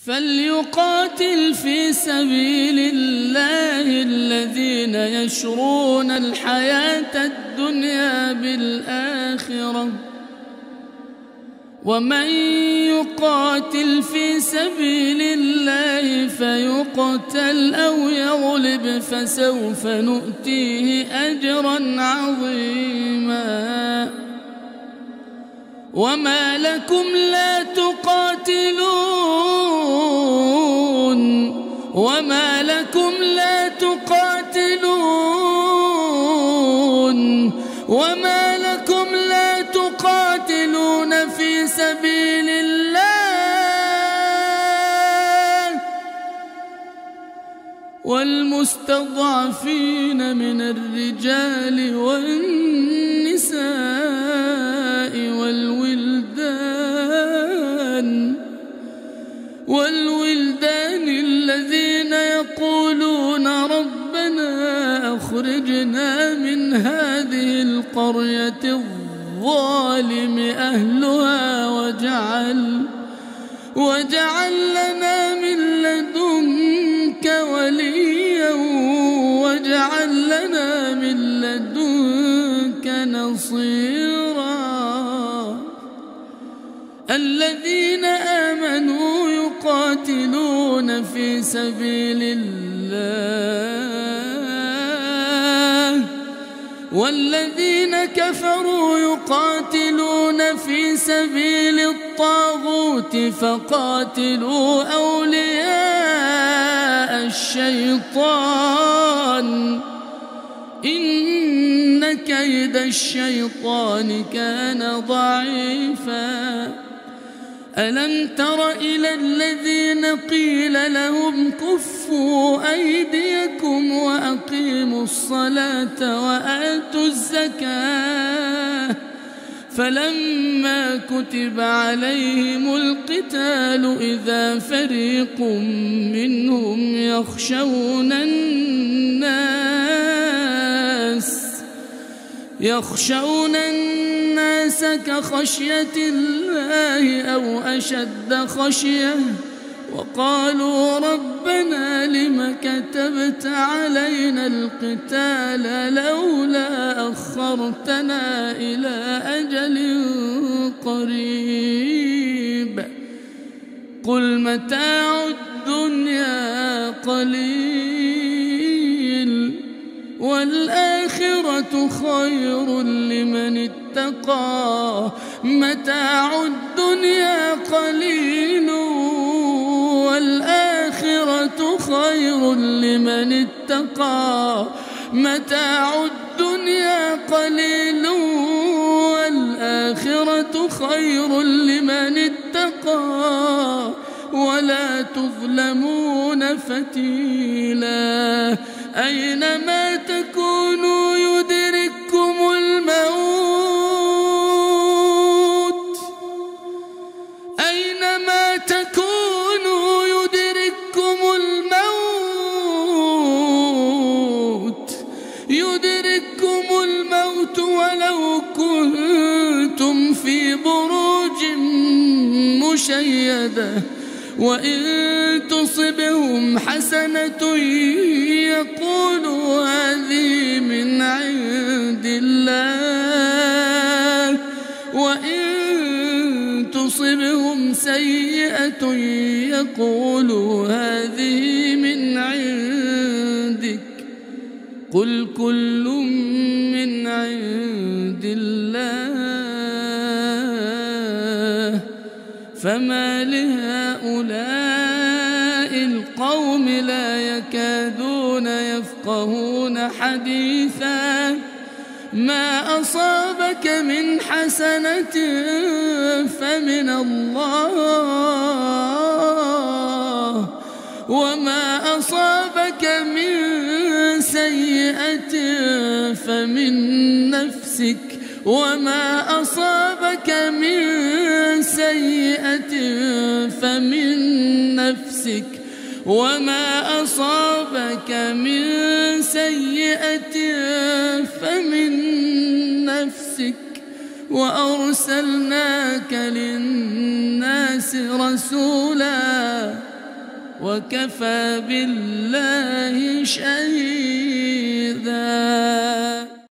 فليقاتل في سبيل الله الذين يشرون الحياة الدنيا بالآخرة، ومن يقاتل في سبيل الله فيقتل أو يغلب فسوف نؤتيه أجرا عظيما. وما لكم لا تقاتلون في سبيل الله والمستضعفين من الرجال والنساء والولدان الذين يقولون ربنا أخرجنا من هذه القرية الظالم أهلها واجعل لنا من لدنك وليا واجعل لنا من لدنك نصيرا. الذين آمنوا يقاتلون في سبيل الله والذين كفروا يقاتلون في سبيل الطاغوت فقاتلوا أولياء الشيطان إن كيد الشيطان كان ضعيفا. ألم تر إلى الذين قيل لهم كفوا أيديكم وأقيموا الصلاة وآتوا الزكاة فلما كتب عليهم القتال إذا فريق منهم يخشون الناس كخشية الله أو أشد خشية وقالوا ربنا لم كتبت علينا القتال لولا أخرتنا إلى أجل قريب قل متاع الدنيا قليل والآخرة خير لمن اتقى. متاع الدنيا قليل والآخرة خير لمن اتقى. متاع الدنيا قليل والآخرة خير لمن اتقى ولا تظلمون فتيلا. أينما تكونوا يدرككم الموت أينما تكونوا يدرككم الموت ولو كنتم في بروج مشيدة وإن تصبهم حسنة يقولوا هذه من عند الله وإن تصبهم سيئة يقولوا هذه من عندك قل كل من عند الله فما لهؤلاء القوم لا يكادون يفقهون حديثا. ما أصابك من حسنة فمن الله وما أصابك من سيئة فمن نفسك وما أصابك من سيئة فمن نفسك وما أصابك من سيئة فمن نفسك وأرسلناك للناس رسولا وكفى بالله شهيدا.